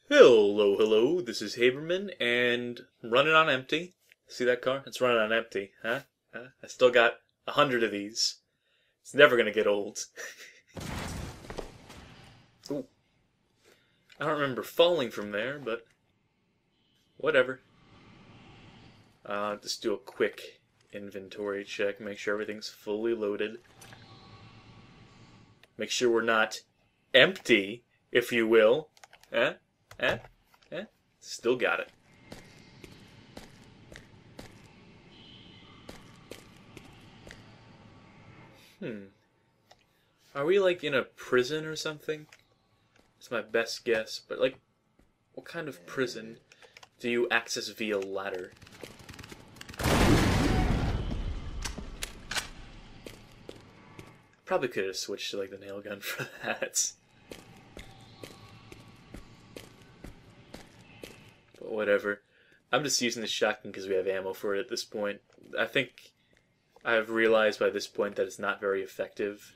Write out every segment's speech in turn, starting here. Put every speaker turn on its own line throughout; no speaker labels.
Hello, hello, this is Haberman, and I'm running on empty. See that car? It's running on empty, huh? I still got 100 of these. It's never gonna get old. Ooh. I don't remember falling from there, but whatever. Just do a quick inventory check, make sure everything's fully loaded. Make sure we're not empty, if you will. Still got it. Are we, like, in a prison or something? It's my best guess, but, like, what kind of prison do you access via ladder? Probably could have switched to, like, the nail gun for that. But whatever. I'm just using the shotgun because we have ammo for it at this point. I think I've realized by this point that it's not very effective.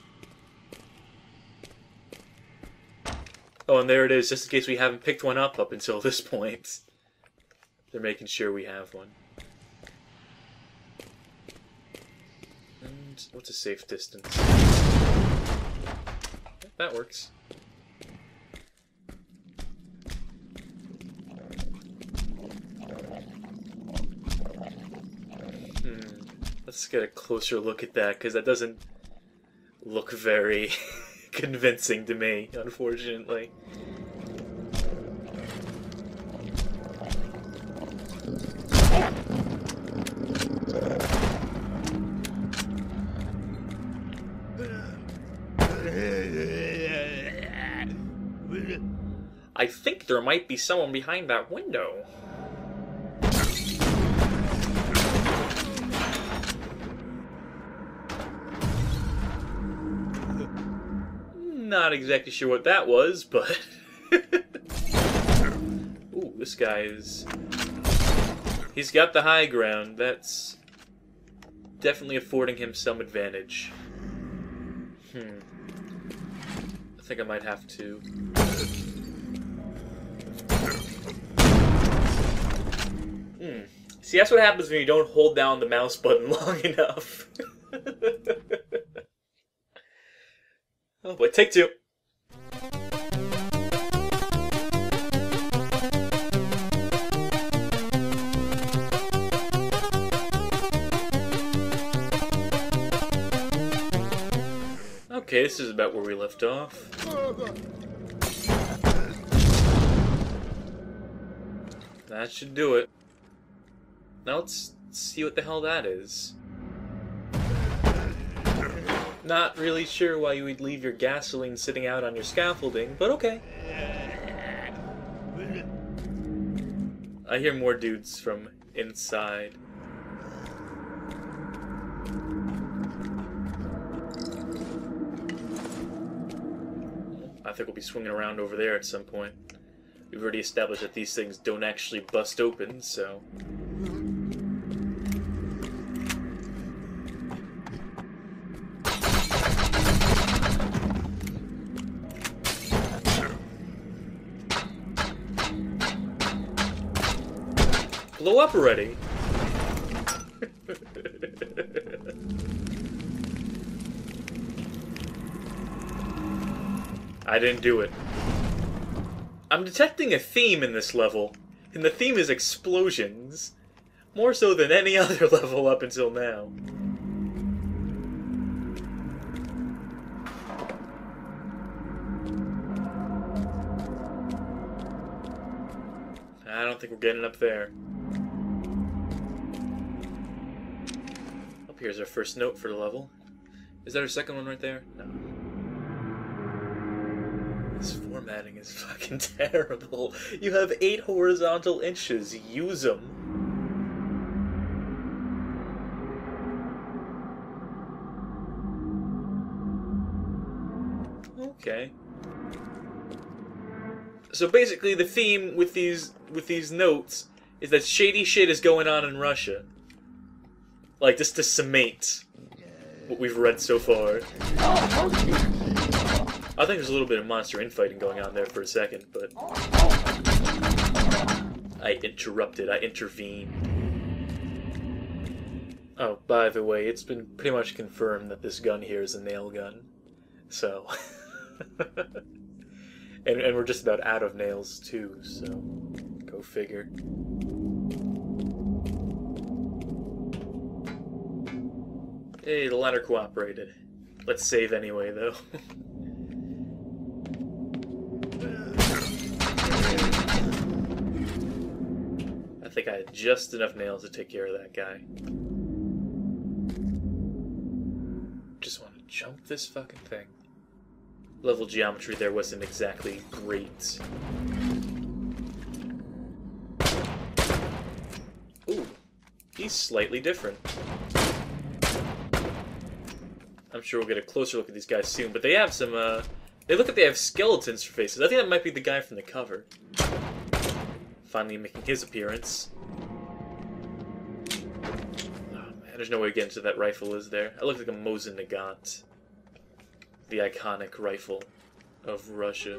Oh, and there it is, just in case we haven't picked one up until this point. They're making sure we have one. And what's a safe distance? That works. Let's get a closer look at that, because that doesn't look very convincing to me, unfortunately. I think there might be someone behind that window. Not exactly sure what that was, but... Ooh, this guy is... He's got the high ground. That's definitely affording him some advantage. I think I might have to... See, that's what happens when you don't hold down the mouse button long enough. Oh boy, take two. Okay, this is about where we left off. That should do it. Now let's see what the hell that is. Not really sure why you would leave your gasoline sitting out on your scaffolding, but okay. I hear more dudes from inside. I think we'll be swinging around over there at some point. We've already established that these things don't actually bust open, so... Blow up already! I didn't do it. I'm detecting a theme in this level, and the theme is explosions. More so than any other level up until now. I don't think we're getting up there. Oh, here's our first note for the level. Is that our second one right there? No. This formatting is fucking terrible. You have 8 horizontal inches. Use them. Okay. So basically, the theme with these notes is that shady shit is going on in Russia. Like, just to cement what we've read so far. I think there's a little bit of monster infighting going on there for a second, but I interrupted, I intervened. Oh, by the way, it's been pretty much confirmed that this gun here is a nail gun. So... and we're just about out of nails, too, so... Go figure. Hey, the ladder cooperated. Let's save anyway, though. I think I had just enough nails to take care of that guy. Just want to jump this fucking thing. Level geometry there wasn't exactly great. Ooh, he's slightly different. I'm sure we'll get a closer look at these guys soon, but they have some, they look like they have skeletons for faces. I think that might be the guy from the cover. Finally making his appearance. Oh man, there's no way to get into that rifle, is there? I look like a Mosin Nagant. The iconic rifle of Russia.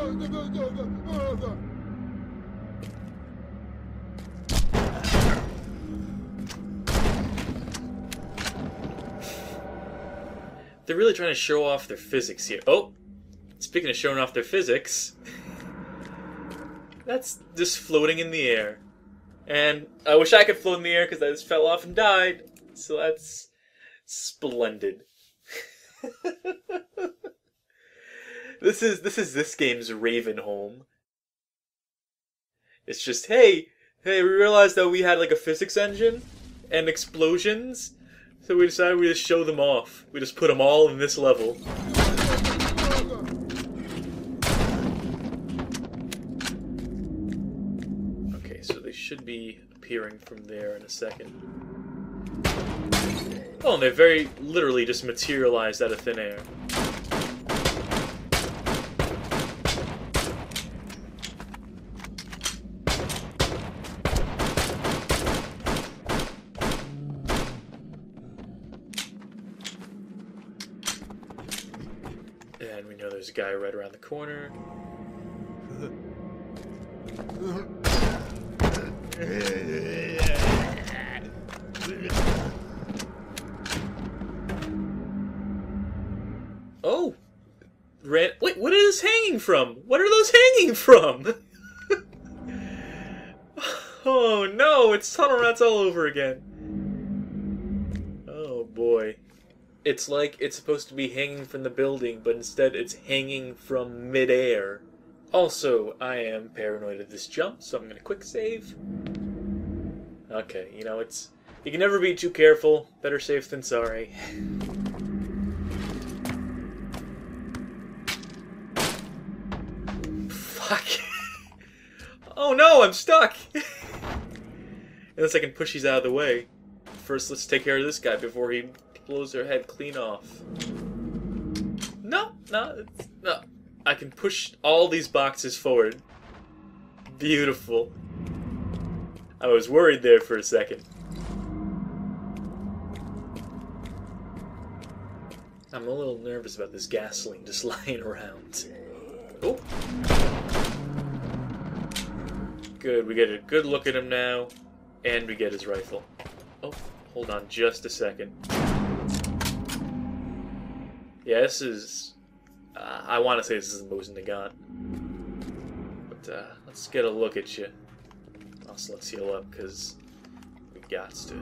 They're really trying to show off their physics here. Oh! Speaking of showing off their physics, that's just floating in the air. And I wish I could float in the air because I just fell off and died. So that's splendid. This is this game's Ravenholm. It's just, hey, we realized that we had like a physics engine and explosions, so we decided we just show them off. We just put them all in this level. Okay, so they should be appearing from there in a second. Oh, and they very literally just materialized out of thin air. And we know there's a guy right around the corner. Oh! Wait, what is this hanging from? What are those hanging from? Oh no, it's tunnel rats all over again. Oh boy. It's like it's supposed to be hanging from the building, but instead it's hanging from midair. Also, I am paranoid of this jump, so I'm gonna quick save. Okay, you know, you can never be too careful. Better safe than sorry. Fuck. Oh no, I'm stuck! Unless I can push these out of the way. First, let's take care of this guy before he blows their head clean off. No. I can push all these boxes forward. Beautiful. I was worried there for a second. I'm a little nervous about this gasoline just lying around. Oh. Good, we get a good look at him now, and we get his rifle. Oh, hold on just a second. Yeah, this is... I want to say this is the Mosin Nagant. But, let's get a look at you. Also, let's heal up, because we got to.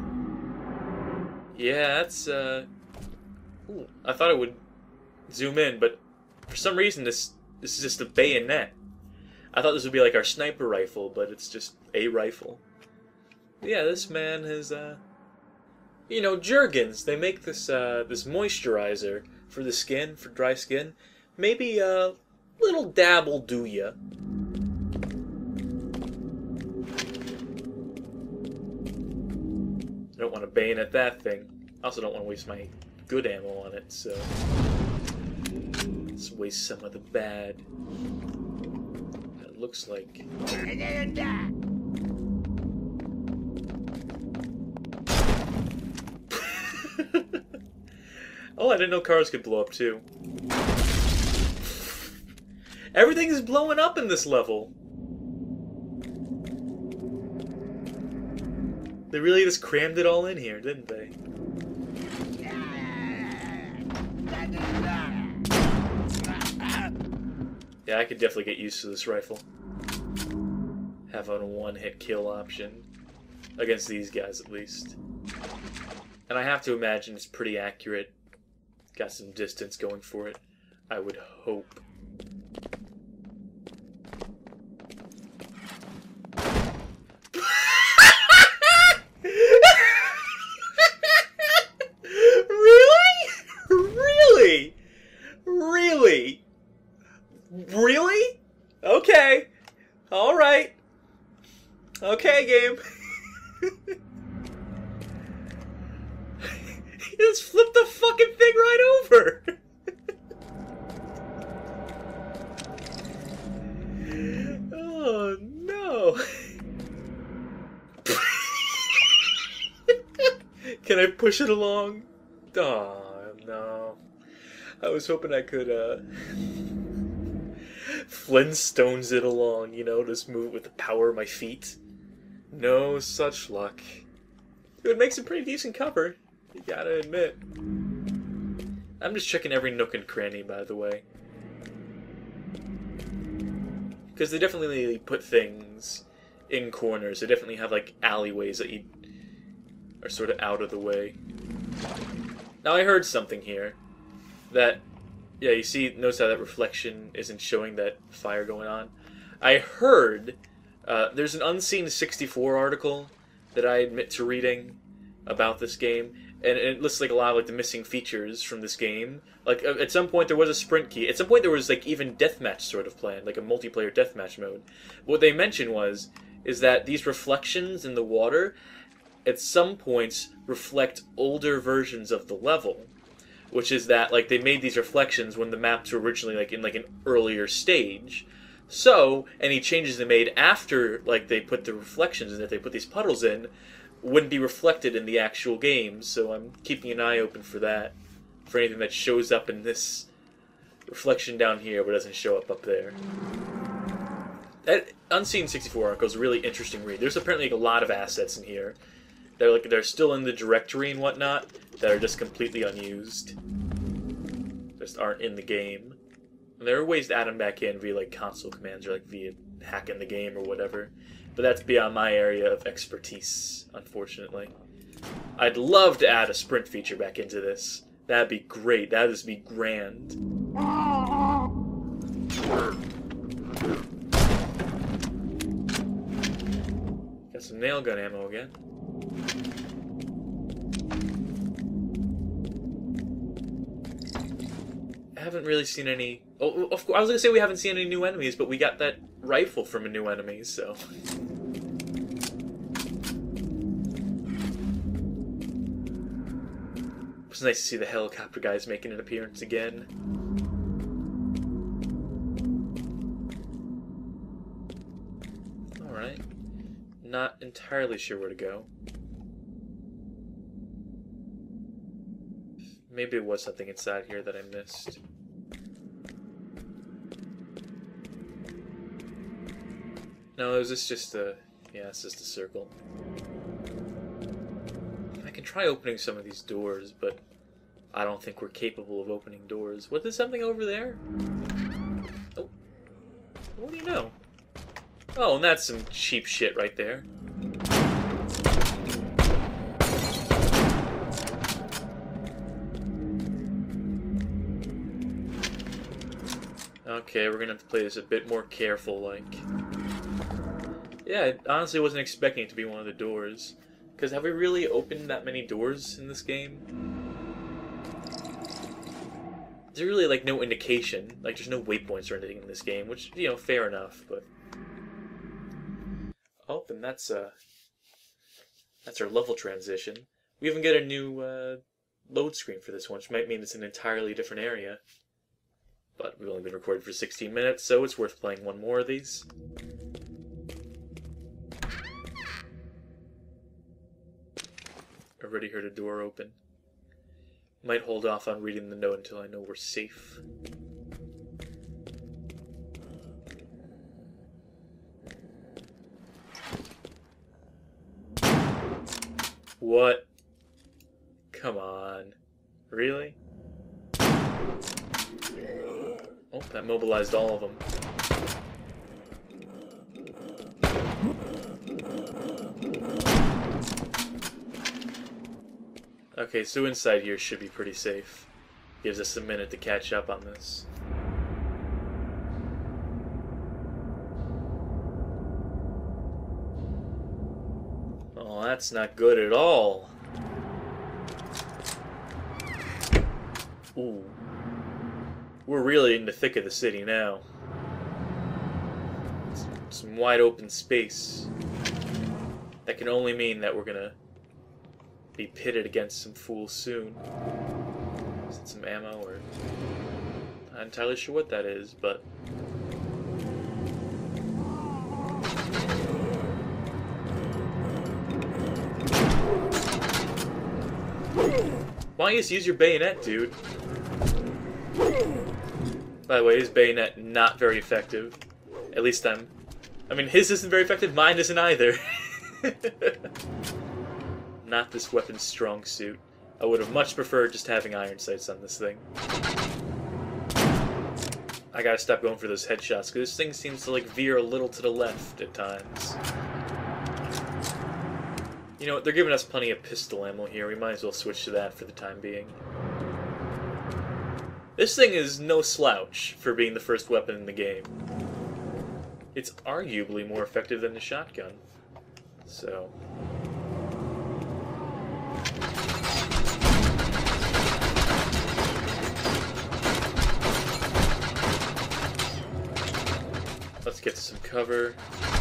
Yeah, that's, Ooh, I thought it would zoom in, but for some reason this is just a bayonet. I thought this would be like our sniper rifle, but it's just a rifle. Yeah, this man has, you know, Jergens. They make this, this moisturizer for the skin, for dry skin. Maybe a little dab will do ya. I don't want to bayonet that thing. I also don't want to waste my good ammo on it, so... let's waste some of the bad. It looks like... Oh, I didn't know cars could blow up, too. Everything is blowing up in this level. They really just crammed it all in here, didn't they? Yeah, I could definitely get used to this rifle. Have a one-hit kill option. Against these guys, at least. And I have to imagine it's pretty accurate. Got some distance going for it. I would hope. Really? Really? Really? Okay. Alright. Okay, game. He just flipped the fucking thing right over. Oh, no. Can I push it along? Oh, no. I was hoping I could, Flintstones it along, you know, just move it with the power of my feet. No such luck. It would make some pretty decent cover, you gotta admit. I'm just checking every nook and cranny, by the way. Because they definitely put things in corners. They definitely have, like, alleyways that you are sort of out of the way. Now, I heard something here that, yeah, you see, notice how that reflection isn't showing that fire going on? I heard there's an Unseen64 article that I admit to reading about this game, and it lists like a lot of like the missing features from this game. Like at some point there was a sprint key. At some point there was like even deathmatch sort of planned, like a multiplayer deathmatch mode. What they mentioned is that these reflections in the water at some points reflect older versions of the level. Which is that like they made these reflections when the maps were originally like in like an earlier stage. So any changes they made after like they put the reflections in, if they put these puddles in, wouldn't be reflected in the actual game. So I'm keeping an eye open for that, for anything that shows up in this reflection down here but doesn't show up there. That Unseen64 article is a really interesting read. There's apparently like a lot of assets in here. They're still in the directory and whatnot that are just completely unused. Just aren't in the game. And there are ways to add them back in via like console commands or like via hacking the game or whatever. But that's beyond my area of expertise, unfortunately. I'd love to add a sprint feature back into this. That'd be great. That'd just be grand. Got some nail gun ammo again. I haven't really seen any... Oh, of course, I was going to say we haven't seen any new enemies, but we got that rifle from a new enemy, so... It was nice to see the helicopter guys making an appearance again. Alright. Not entirely sure where to go. Maybe it was something inside here that I missed. No, is this just a... Yeah, it's just a circle. I can try opening some of these doors, but I don't think we're capable of opening doors. Was there something over there? Oh. What do you know? Oh, and that's some cheap shit right there. Okay, we're gonna have to play this a bit more careful, like. Yeah, I honestly wasn't expecting it to be one of the doors. Because have we really opened that many doors in this game? There's really, like, no indication. Like, there's no waypoints or anything in this game, which, you know, fair enough, but... Oh, and that's our level transition. We even get a new, load screen for this one, which might mean it's an entirely different area. But we've only been recording for 16 minutes, so it's worth playing one more of these. I've already heard a door open. Might hold off on reading the note until I know we're safe. What? Come on. Really? Oh, that mobilized all of them. Okay, so inside here should be pretty safe. Gives us a minute to catch up on this. Oh, that's not good at all. Ooh. We're really in the thick of the city now. Some wide open space. That can only mean that we're gonna be pitted against some fools soon. Is it some ammo or... Not entirely sure what that is, but... Why don't you just use your bayonet, dude? By the way, his bayonet not very effective. At least I mean, his isn't very effective, mine isn't either. Not this weapon's strong suit. I would have much preferred just having iron sights on this thing. I gotta stop going for those headshots, because this thing seems to, like, veer a little to the left at times. You know what, they're giving us plenty of pistol ammo here, we might as well switch to that for the time being. This thing is no slouch for being the first weapon in the game. It's arguably more effective than the shotgun. So... let's get some cover.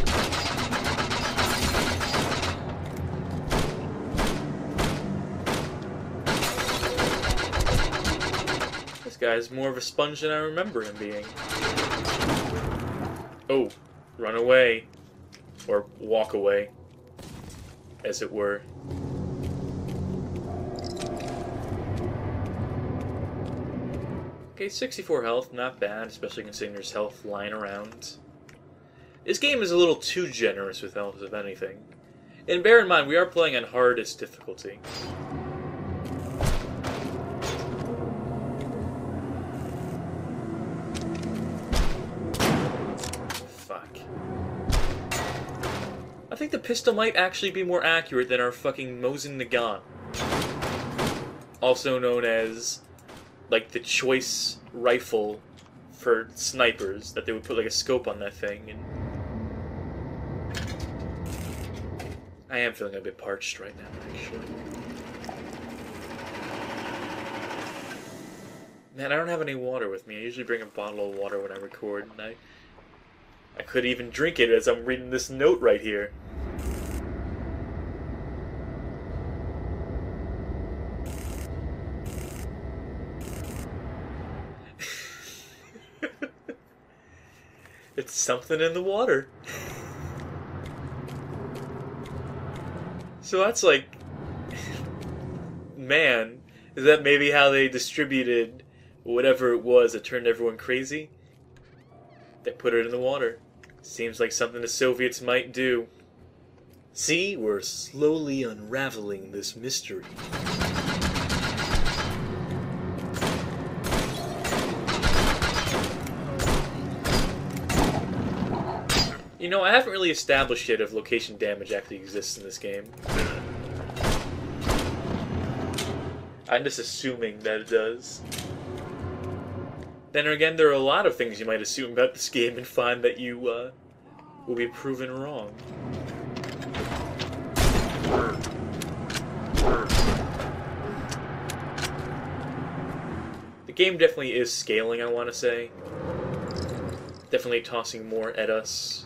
This guy's more of a sponge than I remember him being. Oh, run away. Or walk away, as it were. Okay, 64 health, not bad, especially considering there's health lying around. This game is a little too generous with health, if anything. And bear in mind, we are playing on hardest difficulty. Fuck. I think the pistol might actually be more accurate than our fucking Mosin Nagant. Also known as, like, the choice rifle for snipers, that they would put, like, a scope on that thing, and... I am feeling a bit parched right now, actually. Man, I don't have any water with me. I usually bring a bottle of water when I record, and I could even drink it as I'm reading this note right here. It's something in the water. So that's like... Man, is that maybe how they distributed whatever it was that turned everyone crazy? They put it in the water. Seems like something the Soviets might do. See, we're slowly unraveling this mystery. You know, I haven't really established yet if location damage actually exists in this game. I'm just assuming that it does. Then again, there are a lot of things you might assume about this game and find that you will be proven wrong. The game definitely is scaling, I want to say. Definitely tossing more at us.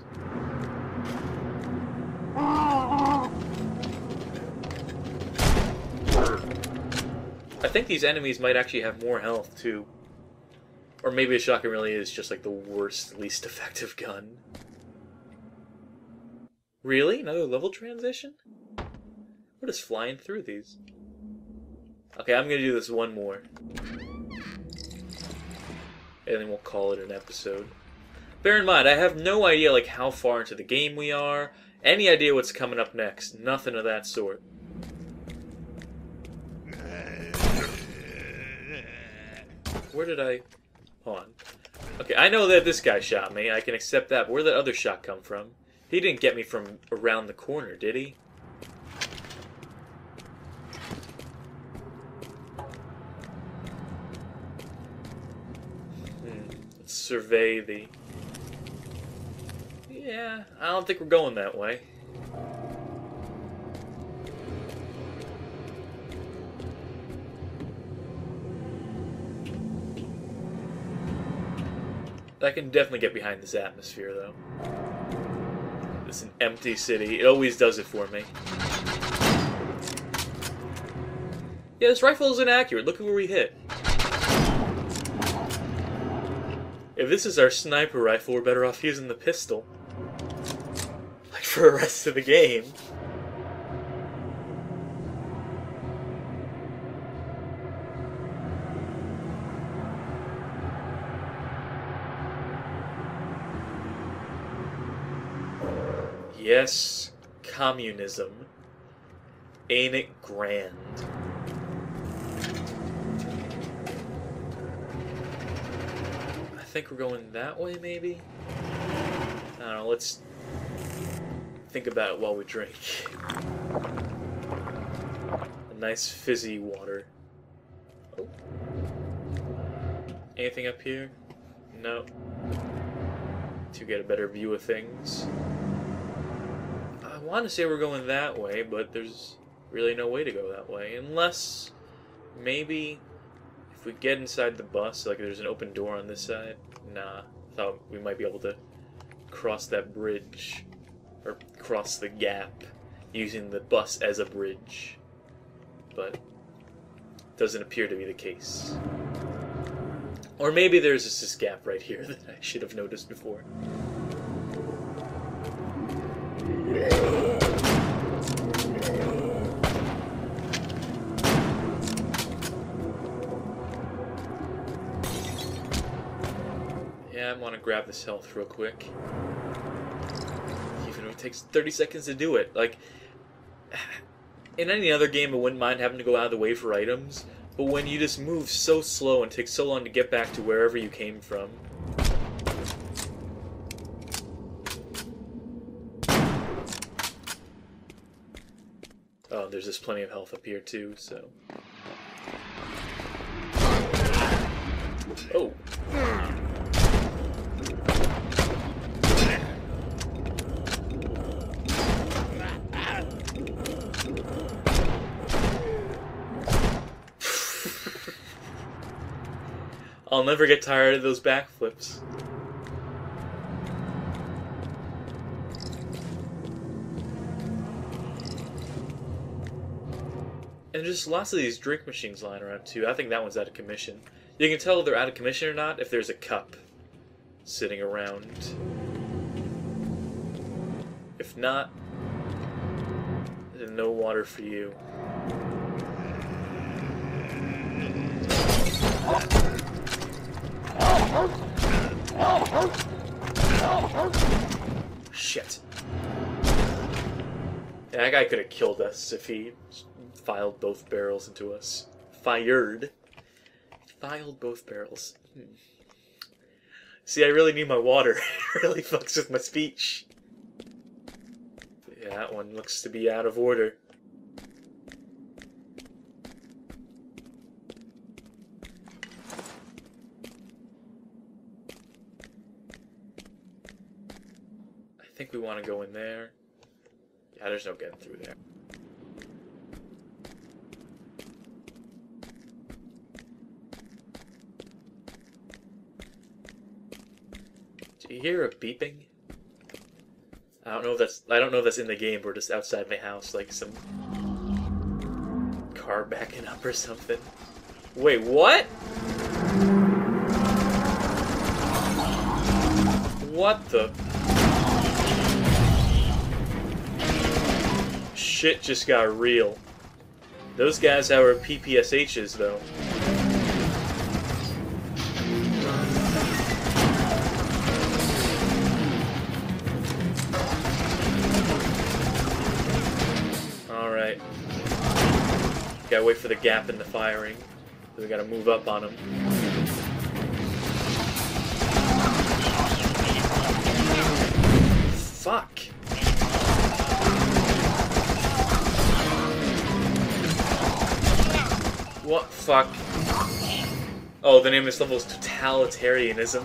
I think these enemies might actually have more health, too. Or maybe a shotgun really is just like the worst, least effective gun. Really? Another level transition? We're just flying through these. Okay, I'm gonna do this one more. And then we'll call it an episode. Bear in mind, I have no idea like how far into the game we are, any idea what's coming up next, nothing of that sort. Where did I... Hold on. Okay, I know that this guy shot me. I can accept that. But where did the other shot come from? He didn't get me from around the corner, did he? Let's survey the... Yeah, I don't think we're going that way. I can definitely get behind this atmosphere, though. It's an empty city. It always does it for me. Yeah, this rifle is inaccurate. Look at where we hit. If this is our sniper rifle, we're better off using the pistol. Like, for the rest of the game. Yes, communism. Ain't it grand? I think we're going that way, maybe? I don't know, let's think about it while we drink. A nice fizzy water. Oh. Anything up here? No. To get a better view of things. I want to say we're going that way, but there's really no way to go that way. Unless, maybe, if we get inside the bus, like there's an open door on this side. Nah, thought we might be able to cross that bridge, or cross the gap, using the bus as a bridge. But, doesn't appear to be the case. Or maybe there's just this gap right here that I should have noticed before. Yeah, I want to grab this health real quick. Even if it takes 30 seconds to do it. Like, in any other game I wouldn't mind having to go out of the way for items, but when you just move so slow and take so long to get back to wherever you came from. Oh, there's just plenty of health up here too, so... Oh! I'll never get tired of those backflips. And just lots of these drink machines lying around too. I think that one's out of commission. You can tell if they're out of commission or not if there's a cup sitting around. If not, then no water for you. Shit. Yeah, that guy could have killed us if he filed both barrels into us. Filed both barrels. See, I really need my water. It really fucks with my speech. Yeah, that one looks to be out of order. I think we want to go in there. Yeah, there's no getting through there. Do you hear a beeping? I don't know if that's in the game or just outside my house, like some car backing up or something. Wait, what? What the? Shit just got real. Those guys have our PPSHs though. Alright. Gotta wait for the gap in the firing. We gotta move up on them. Fuck. What? Fuck. Oh, the name of this level is Totalitarianism.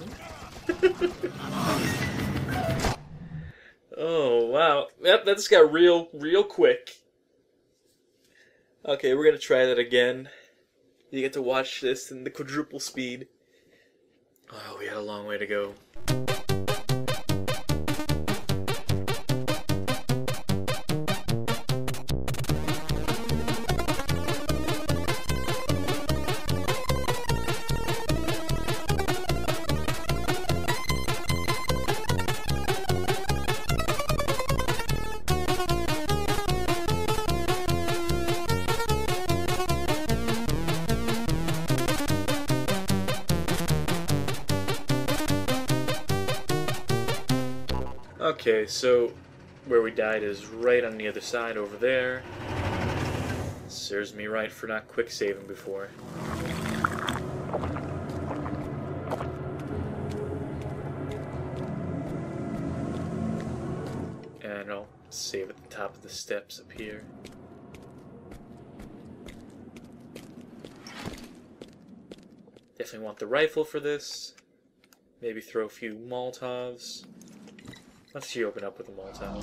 Oh, wow. Yep, that just got real quick. Okay, we're gonna try that again. You get to watch this in the quadruple speed. Oh, we had a long way to go. Okay, so where we died is right on the other side over there. Serves me right for not quick saving before. And I'll save at the top of the steps up here. Definitely want the rifle for this. Maybe throw a few Molotovs. Let's see you open up with a Molotov.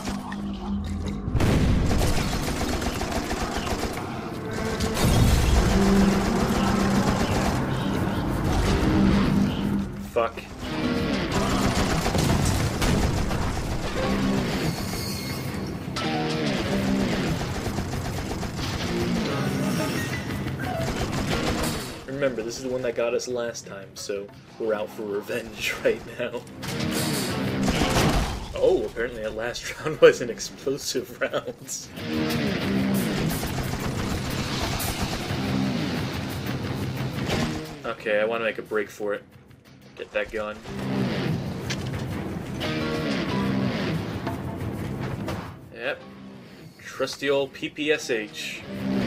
Fuck. Remember, this is the one that got us last time, so we're out for revenge right now. Oh, apparently that last round was an explosive round. Okay, I want to make a break for it. Get that gun. Yep. Trusty old PPSH.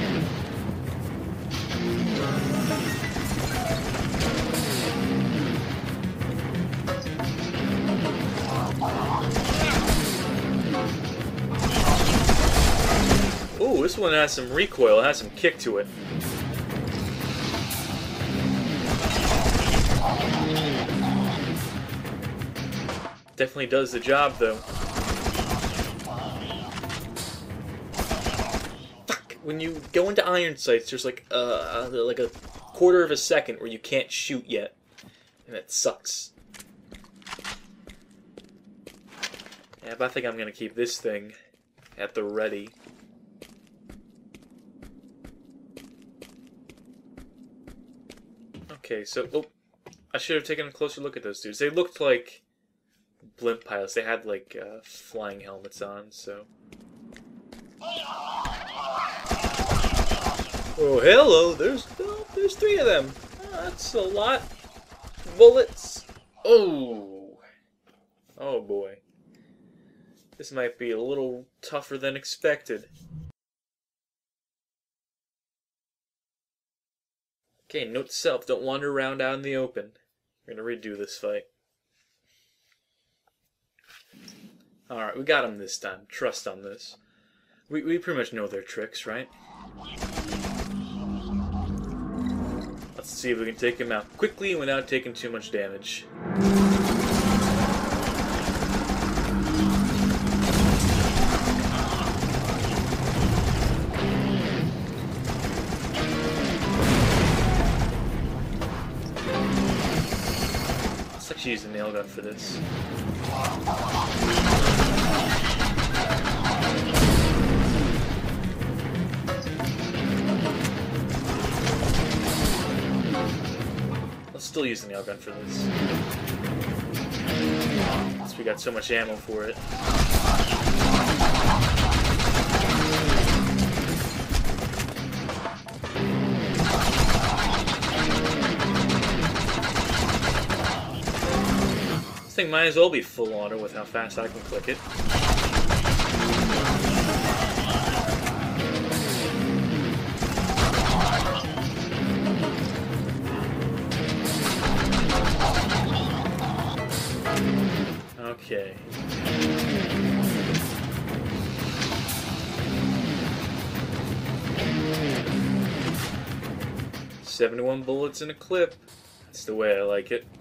Ooh, this one has some recoil, it has some kick to it. Definitely does the job, though. Fuck! When you go into iron sights, there's like a quarter of a second where you can't shoot yet. And it sucks. Yeah, but I think I'm gonna keep this thing at the ready. Okay, so, oh, I should have taken a closer look at those dudes. They looked like blimp pilots. They had, like, flying helmets on, so. Oh, hello, there's three of them. That's a lot. Bullets. Oh. Oh, boy. This might be a little tougher than expected. Okay, note to self, don't wander around out in the open. We're gonna redo this fight. Alright, we got him this time. Trust on this. We pretty much know their tricks, right? Let's see if we can take him out quickly without taking too much damage. Let's use the nail gun for this. Let's still use the nail gun for this. Since we got so much ammo for it. This thing might as well be full auto with how fast I can click it. Okay. 71 bullets in a clip. That's the way I like it.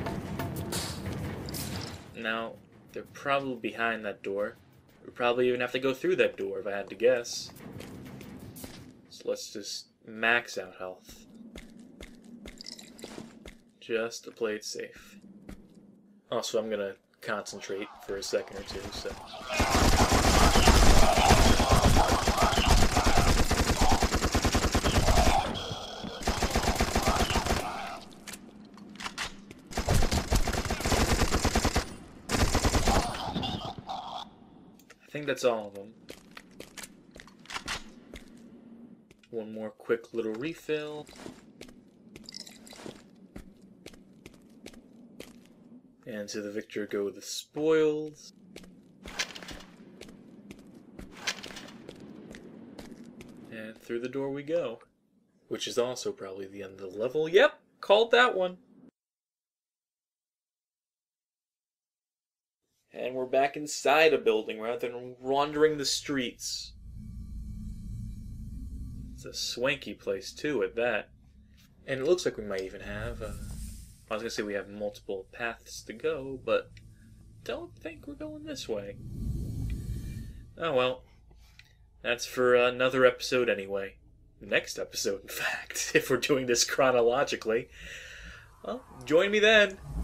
Now, they're probably behind that door. We'd probably even have to go through that door if I had to guess. So let's just max out health. Just to play it safe. Also, I'm gonna concentrate for a second or two, so... I think that's all of them. One more quick little refill. And to the victor go the spoils. And through the door we go. Which is also probably the end of the level. Yep, called that one. And we're back inside a building rather than wandering the streets. It's a swanky place too at that. And it looks like we might even have, I was gonna say we have multiple paths to go, but don't think we're going this way. Oh well. That's for another episode anyway. Next episode, in fact, if we're doing this chronologically. Well, join me then.